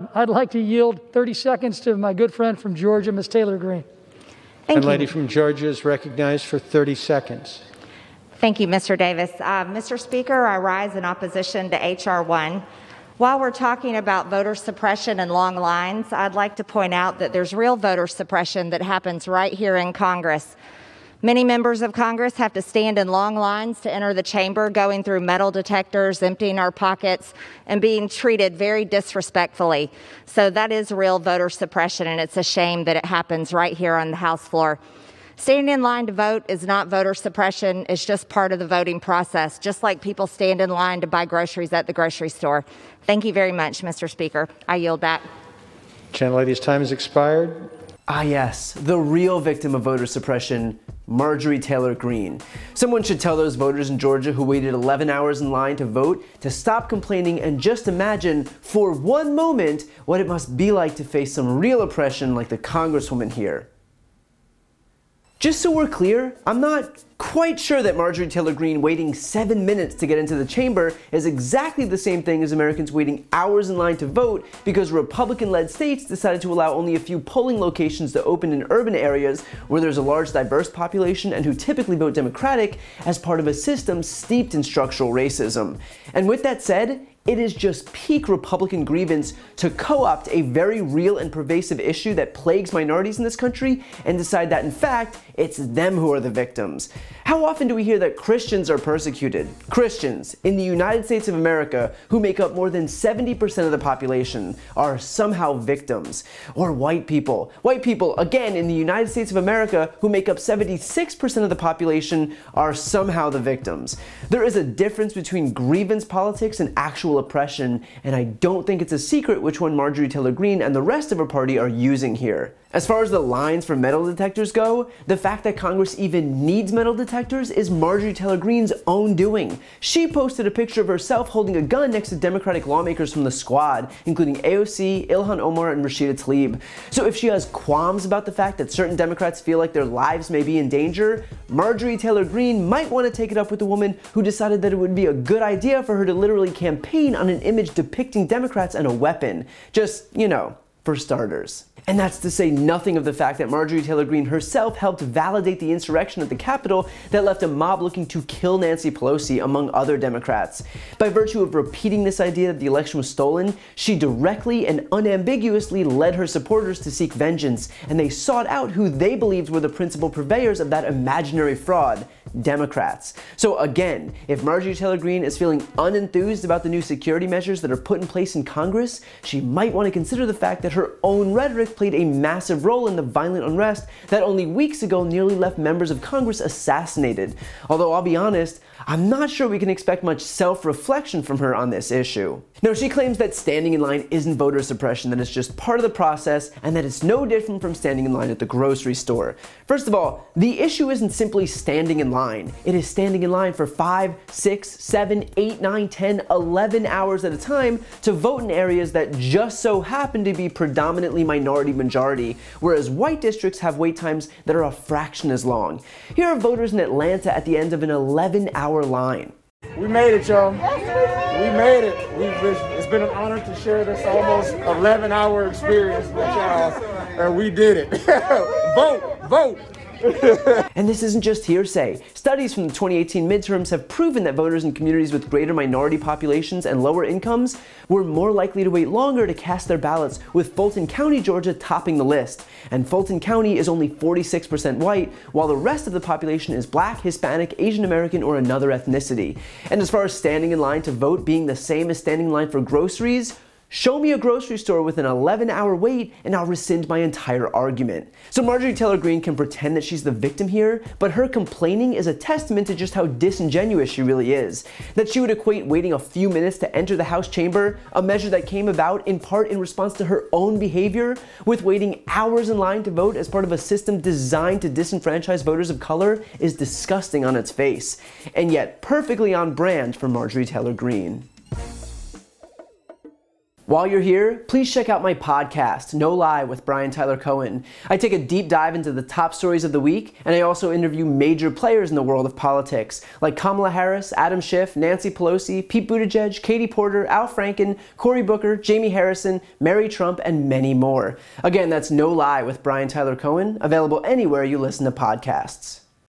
I'd like to yield 30 seconds to my good friend from Georgia, Ms. Taylor Greene. Thank The you. lady from Georgia is recognized for 30 seconds. Thank you, Mr. Davis. Mr. Speaker, I rise in opposition to H.R. 1. While we're talking about voter suppression and long lines, I'd like to point out that there's real voter suppression that happens right here in Congress. Many members of Congress have to stand in long lines to enter the chamber, going through metal detectors, emptying our pockets, and being treated very disrespectfully. So that is real voter suppression, and it's a shame that it happens right here on the House floor. Standing in line to vote is not voter suppression. It's just part of the voting process, just like people stand in line to buy groceries at the grocery store. Thank you very much, Mr. Speaker. I yield back. Gentlelady's time has expired. Ah yes, the real victim of voter suppression, Marjorie Taylor Greene. Someone should tell those voters in Georgia who waited 11 hours in line to vote to stop complaining and just imagine for one moment what it must be like to face some real oppression like the Congresswoman here. Just so we're clear, I'm not quite sure that Marjorie Taylor Greene waiting 7 minutes to get into the chamber is exactly the same thing as Americans waiting hours in line to vote because Republican-led states decided to allow only a few polling locations to open in urban areas where there's a large diverse population and who typically vote Democratic as part of a system steeped in structural racism. And with that said, it is just peak Republican grievance to co-opt a very real and pervasive issue that plagues minorities in this country and decide that, in fact, it's them who are the victims. How often do we hear that Christians are persecuted? Christians in the United States of America, who make up more than 70% of the population, are somehow victims. Or white people, again, in the United States of America, who make up 76% of the population, are somehow the victims. There is a difference between grievance politics and actual oppression, and I don't think it's a secret which one Marjorie Taylor Greene and the rest of her party are using here. As far as the lines for metal detectors go, the fact that Congress even needs metal detectors is Marjorie Taylor Greene's own doing. She posted a picture of herself holding a gun next to Democratic lawmakers from the Squad, including AOC, Ilhan Omar, and Rashida Tlaib. So if she has qualms about the fact that certain Democrats feel like their lives may be in danger, Marjorie Taylor Greene might want to take it up with the woman who decided that it would be a good idea for her to literally campaign on an image depicting Democrats and a weapon. Just, you know, for starters. And that's to say nothing of the fact that Marjorie Taylor Greene herself helped validate the insurrection at the Capitol that left a mob looking to kill Nancy Pelosi, among other Democrats. By virtue of repeating this idea that the election was stolen, she directly and unambiguously led her supporters to seek vengeance, and they sought out who they believed were the principal purveyors of that imaginary fraud: Democrats. So again, if Marjorie Taylor Greene is feeling unenthused about the new security measures that are put in place in Congress, she might want to consider the fact that her own rhetoric played a massive role in the violent unrest that only weeks ago nearly left members of Congress assassinated. Although I'll be honest, I'm not sure we can expect much self-reflection from her on this issue. Now, she claims that standing in line isn't voter suppression, that it's just part of the process, and that it's no different from standing in line at the grocery store. First of all, the issue isn't simply standing in line. It is standing in line for 5, 6, 7, 8, 9, 10, 11 hours at a time to vote in areas that just so happen to be predominantly minority-majority, whereas white districts have wait times that are a fraction as long. Here are voters in Atlanta at the end of an 11-hour line. We made it, y'all. We made it. It's been an honor to share this almost 11-hour experience with y'all, and we did it. Vote, vote. And this isn't just hearsay. Studies from the 2018 midterms have proven that voters in communities with greater minority populations and lower incomes were more likely to wait longer to cast their ballots, with Fulton County, Georgia topping the list. And Fulton County is only 46% white, while the rest of the population is Black, Hispanic, Asian American, or another ethnicity. And as far as standing in line to vote being the same as standing in line for groceries, show me a grocery store with an 11-hour wait and I'll rescind my entire argument. So Marjorie Taylor Greene can pretend that she's the victim here, but her complaining is a testament to just how disingenuous she really is. That she would equate waiting a few minutes to enter the House chamber, a measure that came about in part in response to her own behavior, with waiting hours in line to vote as part of a system designed to disenfranchise voters of color, is disgusting on its face, and yet perfectly on brand for Marjorie Taylor Greene. While you're here, please check out my podcast, No Lie with Brian Tyler Cohen. I take a deep dive into the top stories of the week, and I also interview major players in the world of politics, like Kamala Harris, Adam Schiff, Nancy Pelosi, Pete Buttigieg, Katie Porter, Al Franken, Cory Booker, Jamie Harrison, Mary Trump, and many more. Again, that's No Lie with Brian Tyler Cohen, available anywhere you listen to podcasts.